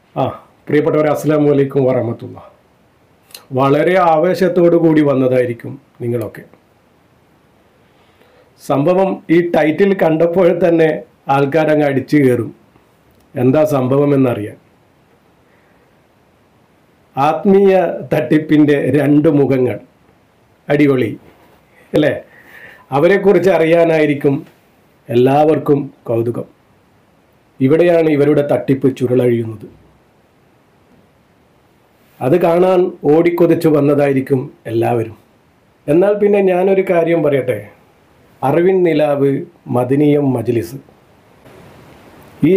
ആ പ്രിയപ്പെട്ടവരെ, അസ്സലാമു അലൈക്കും വറഹ്മത്തുള്ളാ. വളരെ ആവേശത്തോടു കൂടി വന്നതായിരിക്കും നിങ്ങളൊക്കെ. സംഭവം ഈ ടൈറ്റിൽ കണ്ടപ്പോൾ തന്നെ ആൾക്കാരങ്ങ് അടിച്ചു കയറും. എന്താ സംഭവം എന്നറിയാൻ. ആത്മീയ തട്ടിപ്പിൻ്റെ രണ്ട് മുഖങ്ങൾ. അടിപൊളി അല്ലേ? അവരെക്കുറിച്ച് അറിയാനായിരിക്കും എല്ലാവർക്കും കൗതുകം. ഇവിടെയാണ് ഇവരുടെ തട്ടിപ്പ് ചുരുളഴിയുന്നത്. അത് കാണാൻ ഓടിക്കൊതിച്ചു വന്നതായിരിക്കും എല്ലാവരും. എന്നാൽ പിന്നെ ഞാനൊരു കാര്യം പറയട്ടെ. അറിവിൻ നിലാവ്, മദനിയം മജ്ലിസ്, ഈ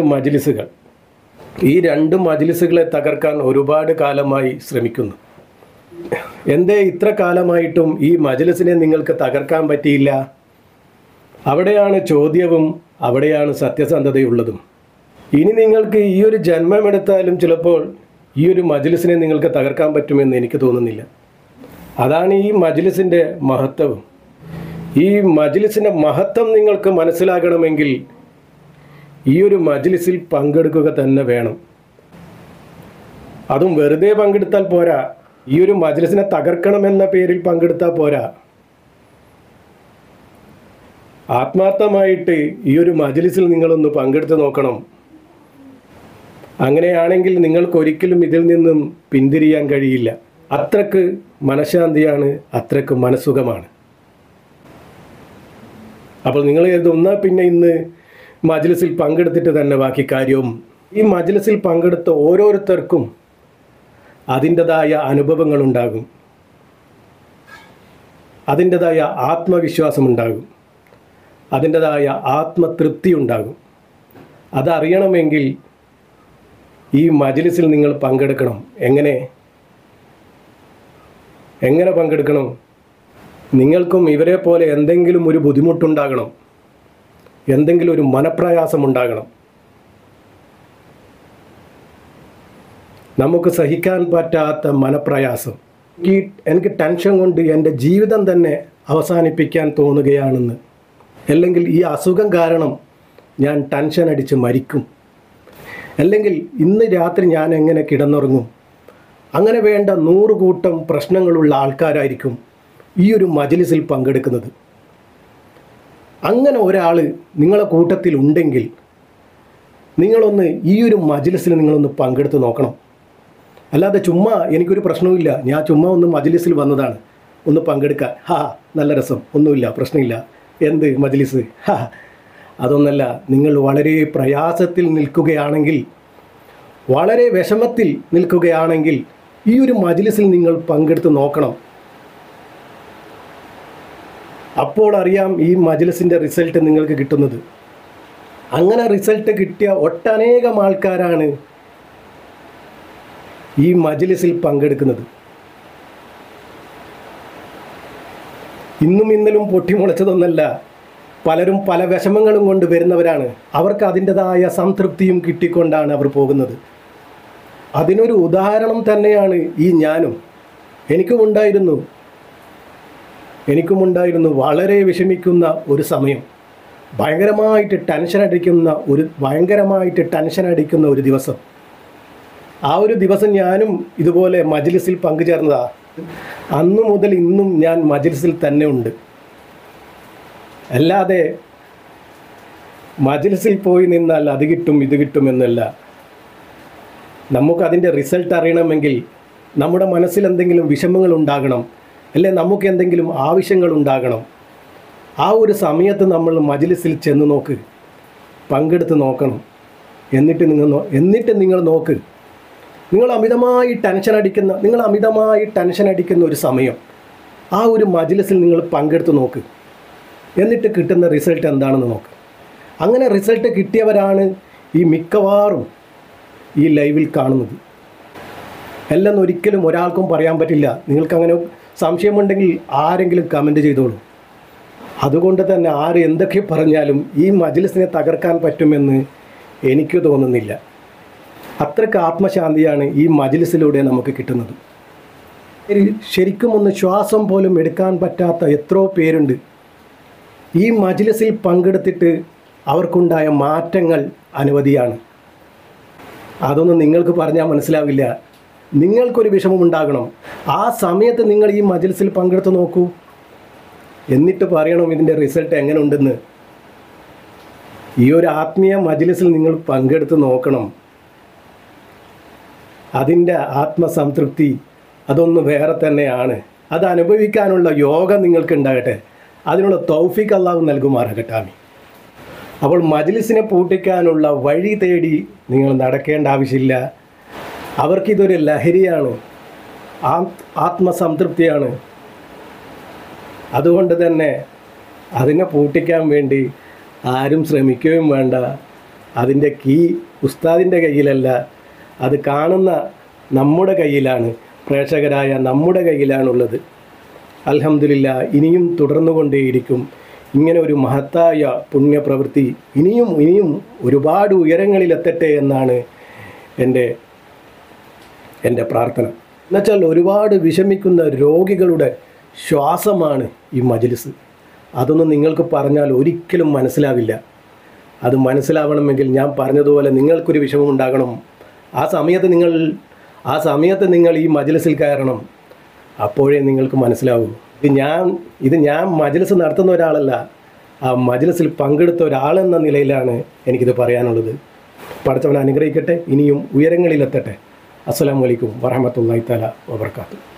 രണ്ട് മജ്ലിസുകളെ തകർക്കാൻ ഒരുപാട് കാലമായി ശ്രമിക്കുന്നു. എന്തേ ഇത്ര കാലമായിട്ടും ഈ മജ്ലിസിനെ നിങ്ങൾക്ക് തകർക്കാൻ പറ്റിയില്ല? അവിടെയാണ് ചോദ്യവും, അവിടെയാണ് സത്യസന്ധതയുള്ളതും. ഇനി നിങ്ങൾക്ക് ഈ ഒരു ജന്മമെടുത്താലും ചിലപ്പോൾ ഈ ഒരു മജ്ലിസിനെ നിങ്ങൾക്ക് തകർക്കാൻ പറ്റുമെന്ന് എനിക്ക് തോന്നുന്നില്ല. അതാണ് ഈ മജ്ലിസിൻ്റെ മഹത്വവും. ഈ മജ്ലിസിൻ്റെ മഹത്വം നിങ്ങൾക്ക് മനസ്സിലാകണമെങ്കിൽ ഈ ഒരു മജ്ലിസിൽ പങ്കെടുക്കുക തന്നെ വേണം. അതും വെറുതെ പങ്കെടുത്താൽ പോരാ. ഈ ഒരു മജ്ലിസിനെ തകർക്കണമെന്ന പേരിൽ പങ്കെടുത്താൽ പോരാ. ആത്മാർത്ഥമായിട്ട് ഈ ഒരു മജ്ലിസിൽ നിങ്ങളൊന്ന് പങ്കെടുത്ത് നോക്കണം. അങ്ങനെയാണെങ്കിൽ നിങ്ങൾക്കൊരിക്കലും ഇതിൽ നിന്നും പിന്തിരിയാൻ കഴിയില്ല. അത്രക്ക് മനഃശാന്തിയാണ്, അത്രക്ക് മനസ്സുഖമാണ്. അപ്പോൾ നിങ്ങൾ എന്നാൽ പിന്നെ ഇന്ന് മജ്ലിസിൽ പങ്കെടുത്തിട്ട് തന്നെ ബാക്കി കാര്യവും. ഈ മജ്ലിസിൽ പങ്കെടുത്ത ഓരോരുത്തർക്കും അതിൻ്റെതായ അനുഭവങ്ങളുണ്ടാകും, അതിൻ്റെതായ ആത്മവിശ്വാസമുണ്ടാകും, അതിൻ്റെതായ ആത്മതൃപ്തി ഉണ്ടാകും. അതറിയണമെങ്കിൽ ഈ മജ്ലിസിൽ നിങ്ങൾ പങ്കെടുക്കണം. എങ്ങനെ പങ്കെടുക്കണം? നിങ്ങൾക്കും ഇവരെ പോലെ എന്തെങ്കിലും ഒരു ബുദ്ധിമുട്ടുണ്ടാകണം, എന്തെങ്കിലും ഒരു മനപ്രയാസമുണ്ടാകണം. നമുക്ക് സഹിക്കാൻ പറ്റാത്ത മനപ്രയാസം. എനിക്ക് ടെൻഷൻ കൊണ്ട് എൻ്റെ ജീവിതം തന്നെ അവസാനിപ്പിക്കാൻ തോന്നുകയാണെന്ന്, അല്ലെങ്കിൽ ഈ അസുഖം കാരണം ഞാൻ ടെൻഷൻ അടിച്ച് മരിക്കും, അല്ലെങ്കിൽ ഇന്ന് രാത്രി ഞാൻ എങ്ങനെ കിടന്നുറങ്ങും. അങ്ങനെ വേണ്ട 100 കൂട്ടം പ്രശ്നങ്ങളുള്ള ആൾക്കാരായിരിക്കും ഈ ഒരു മജ്ലിസിൽ പങ്കെടുക്കുന്നത്. അങ്ങനെ ഒരാൾ നിങ്ങളെ കൂട്ടത്തിൽ ഉണ്ടെങ്കിൽ നിങ്ങളൊന്ന് ഈ ഒരു മജ്ലിസിൽ നിങ്ങളൊന്ന് പങ്കെടുത്ത് നോക്കണം. അല്ലാതെ ചുമ്മാ എനിക്കൊരു പ്രശ്നവുമില്ല, ഞാൻ ചുമ്മാ ഒന്ന് മജ്ലിസിൽ വന്നതാണ്, ഒന്ന് പങ്കെടുക്കാൻ, നല്ല രസം, ഒന്നുമില്ല, പ്രശ്നമില്ല, എന്ത് മജ്ലിസ്, അതൊന്നല്ല. നിങ്ങൾ വളരെ പ്രയാസത്തിൽ നിൽക്കുകയാണെങ്കിൽ, വളരെ വിഷമത്തിൽ നിൽക്കുകയാണെങ്കിൽ ഈ ഒരു മജ്ലിസിൽ നിങ്ങൾ പങ്കെടുത്ത് നോക്കണം. അപ്പോൾ അറിയാം ഈ മജ്ലിസിൻ്റെ റിസൾട്ട് നിങ്ങൾക്ക് കിട്ടുന്നത്. അങ്ങനെ റിസൾട്ട് കിട്ടിയ ഒട്ടനേകം ആൾക്കാരാണ് ഈ മജ്ലിസിൽ പങ്കെടുക്കുന്നത്. ഇന്നും ഇന്നലും പൊട്ടിമുളച്ചതൊന്നല്ല. പലരും പല വിഷമങ്ങളും കൊണ്ട് വരുന്നവരാണ്. അവർക്ക് അതിൻ്റെതായ സംതൃപ്തിയും കിട്ടിക്കൊണ്ടാണ് അവർ പോകുന്നത്. അതിനൊരു ഉദാഹരണം തന്നെയാണ് ഈ ഞാനും. എനിക്കുമുണ്ടായിരുന്നു വളരെ വിഷമിക്കുന്ന ഒരു സമയം. ഭയങ്കരമായിട്ട് ടെൻഷൻ അടിക്കുന്ന ഒരു ദിവസം. ആ ഒരു ദിവസം ഞാനും ഇതുപോലെ മജ്ലിസിൽ പങ്കുചേർന്നതാ. അന്നു മുതൽ ഇന്നും ഞാൻ മജ്ലിസിൽ തന്നെ ഉണ്ട്. അല്ലാതെ മജ്ലിസിൽ പോയി നിന്നാൽ അത് കിട്ടും ഇത് കിട്ടും എന്നല്ല. നമുക്കതിൻ്റെ റിസൾട്ട് അറിയണമെങ്കിൽ നമ്മുടെ മനസ്സിൽ എന്തെങ്കിലും വിഷമങ്ങൾ ഉണ്ടാകണം, അല്ലെ നമുക്ക് എന്തെങ്കിലും ആവശ്യങ്ങൾ ഉണ്ടാകണം. ആ ഒരു സമയത്ത് നമ്മൾ മജ്ലിസിൽ ചെന്ന് നോക്ക്, പങ്കെടുത്ത് നോക്കണം. എന്നിട്ട് നിങ്ങൾ നോക്ക്. നിങ്ങൾ അമിതമായി ടെൻഷൻ അടിക്കുന്ന ഒരു സമയം ആ ഒരു മജ്ലിസിൽ നിങ്ങൾ പങ്കെടുത്ത് നോക്ക്. എന്നിട്ട് കിട്ടുന്ന റിസൾട്ട് എന്താണെന്ന് നോക്ക്. അങ്ങനെ റിസൾട്ട് കിട്ടിയവരാണ് ഈ മിക്കവാറും ഈ ലൈവിൽ കാണുന്നത്. എല്ലാം ഒരിക്കലും ഒരാൾക്കും പറയാൻ പറ്റില്ല. നിങ്ങൾക്കങ്ങനെ സംശയമുണ്ടെങ്കിൽ ആരെങ്കിലും കമൻറ്റ് ചെയ്തോളൂ. അതുകൊണ്ട് തന്നെ ആര് എന്തൊക്കെ പറഞ്ഞാലും ഈ മജ്ലിസിനെ തകർക്കാൻ പറ്റുമെന്ന് എനിക്ക് തോന്നുന്നില്ല. അത്രയ്ക്ക് ആത്മശാന്തിയാണ് ഈ മജ്ലിസിലൂടെ നമുക്ക് കിട്ടുന്നത്. ശരിക്കും ഒന്ന് ശ്വാസം പോലും എടുക്കാൻ പറ്റാത്ത എത്രയോ പേരുണ്ട്. ഈ മജ്ലിസിൽ പങ്കെടുത്തിട്ട് അവർക്കുണ്ടായ മാറ്റങ്ങൾ അനവധിയാണ്. അതൊന്നും നിങ്ങൾക്ക് പറഞ്ഞാൽ മനസ്സിലാവില്ല. നിങ്ങൾക്കൊരു വിഷമമുണ്ടാകണം. ആ സമയത്ത് നിങ്ങൾ ഈ മജ്‌ലിസിൽ പങ്കെടുത്ത് നോക്കൂ, എന്നിട്ട് പറയണം ഇതിൻ്റെ റിസൾട്ട് എങ്ങനെ ഉണ്ടെന്ന്. ഈ ഒരു ആത്മീയ മജ്‌ലിസിൽ നിങ്ങൾ പങ്കെടുത്ത് നോക്കണം. അതിൻ്റെ ആത്മസംതൃപ്തി അതൊന്ന് വേറെ തന്നെയാണ്. അത് അനുഭവിക്കാനുള്ള യോഗം നിങ്ങൾക്ക് ഉണ്ടാകട്ടെ. അതിനുള്ള തൗഫീഖ് അല്ലാഹു നൽകുമാറാകട്ടെ. ആമീൻ. അപ്പോൾ മജ്‌ലിസിനെ പൂട്ടിക്കാനുള്ള വഴി തേടി നിങ്ങൾ നടക്കേണ്ട ആവശ്യമില്ല. അവർക്കിതൊരു ലഹരിയാണ്, ആത്മസംതൃപ്തിയാണ്. അതുകൊണ്ട് തന്നെ അതിനെ പൂട്ടിക്കാൻ വേണ്ടി ആരും ശ്രമിക്കുകയും വേണ്ട. അതിൻ്റെ കീ ഉസ്താദിൻ്റെ കയ്യിലല്ല, അത് കാണുന്ന നമ്മുടെ കയ്യിലാണ്, പ്രേക്ഷകരായ നമ്മുടെ കയ്യിലാണുള്ളത്. അൽഹംദുലില്ലാഹ്, ഇനിയും തുടർന്നുകൊണ്ടേയിരിക്കും ഇങ്ങനെ ഒരു മഹത്തായ പുണ്യപ്രവൃത്തി. ഇനിയും ഒരുപാട് ഉയരങ്ങളിലെത്തട്ടെ എന്നാണ് എൻ്റെ പ്രാർത്ഥന. എന്നുവെച്ചാൽ ഒരുപാട് വിഷമിക്കുന്ന രോഗികളുടെ ശ്വാസമാണ് ഈ മജ്‌ലിസ്. അതൊന്നും നിങ്ങൾക്ക് പറഞ്ഞാൽ ഒരിക്കലും മനസ്സിലാവില്ല. അത് മനസ്സിലാവണമെങ്കിൽ ഞാൻ പറഞ്ഞതുപോലെ നിങ്ങൾക്കൊരു വിഷമം ഉണ്ടാകണം. ആ സമയത്ത് നിങ്ങൾ ഈ മജ്‌ലിസിൽ കയറണം. അപ്പോഴേ നിങ്ങൾക്ക് മനസ്സിലാവൂ. ഇത് ഞാൻ മജ്‌ലിസ് നടത്തുന്ന ഒരാളല്ല, ആ മജ്‌ലിസിൽ പങ്കെടുത്ത ഒരാളെന്ന നിലയിലാണ് എനിക്കിത് പറയാനുള്ളത്. പടച്ചവൻ അനുഗ്രഹിക്കട്ടെ, ഇനിയും ഉയരങ്ങളിലെത്തട്ടെ. അസ്സലാമു അലൈക്കും വറഹ്മത്തുള്ളാഹി തആല വബറകാതുഹു.